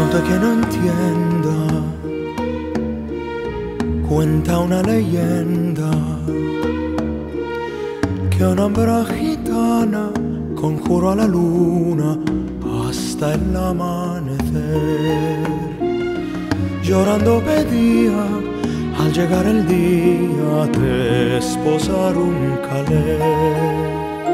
Siento que no entienda, cuenta una leyenda que una hembra gitana conjuró a la luna hasta el amanecer. Llorando pedía al llegar el día de esposar un calé.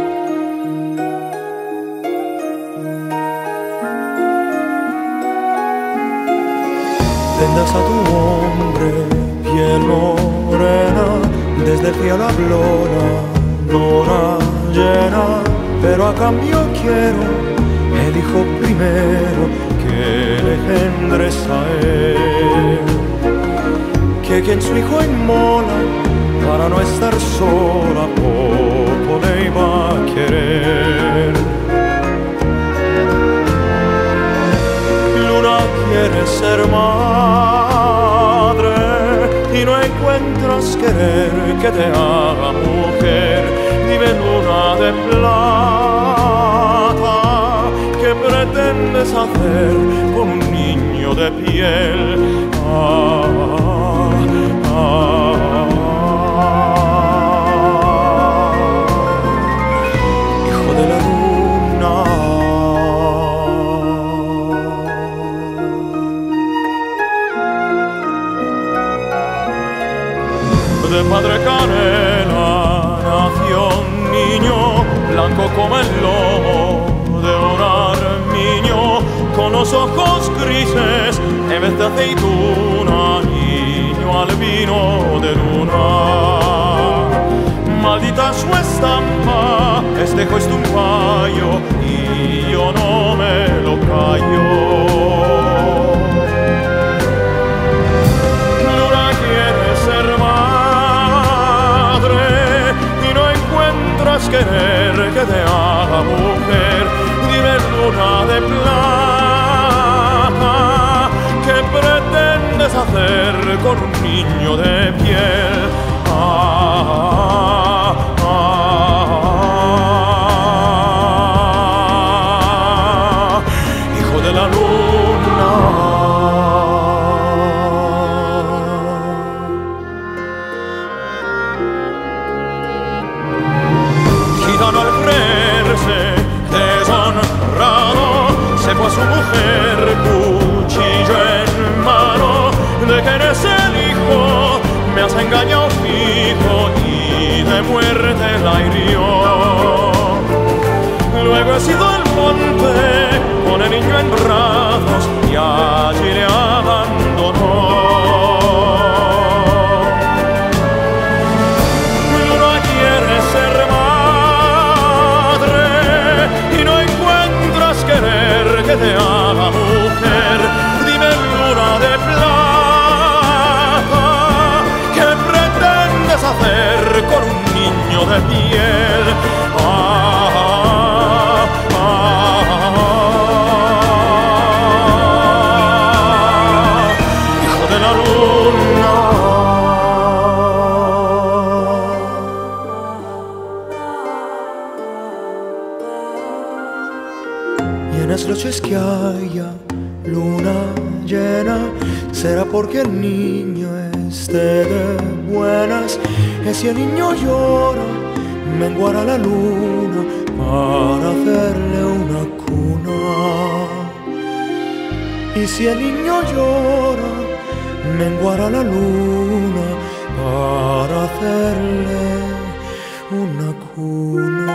Tendas a tu hombre, piel morena, desde el cielo habló la luna llena, pero a cambio quiero el hijo primero que le engendres a él, que quien su hijo inmola para no estar sola poco le iba a querer. Quieres ser madre y no encuentras querer que te haga mujer. Dime, luna de plata, ¿qué pretendes hacer con un niño de piel? Hijo de la luna. De padre canela nació un niño, blanco como el lomo de un armiño, con los ojos grises en vez de aceituna, niño albino de luna. Maldita su estampa, este hijo es un payo y yo no me lo callo. Querer que te haga mujer, dime, luna de plata, ¿qué pretendes hacer con un niño de piel? Hijo de la luna. Gitano al creerse deshonrado se fue a su mujer cuchillo en mano. ¿De quién es el hijo? Me has engañado fijo y de muerte la hirió. Luego he sido al monte con el niño en brazos y allí le abandonó. Que te haga mujer, dime, luna de plata, ¿qué pretendes hacer con un niño de piel? Hijo de la luna. Y en las noches que haya luna llena, será porque el niño esté de buenas. Y si el niño llora, menguará la luna para hacerle una cuna. Y si el niño llora, menguará la luna para hacerle una cuna.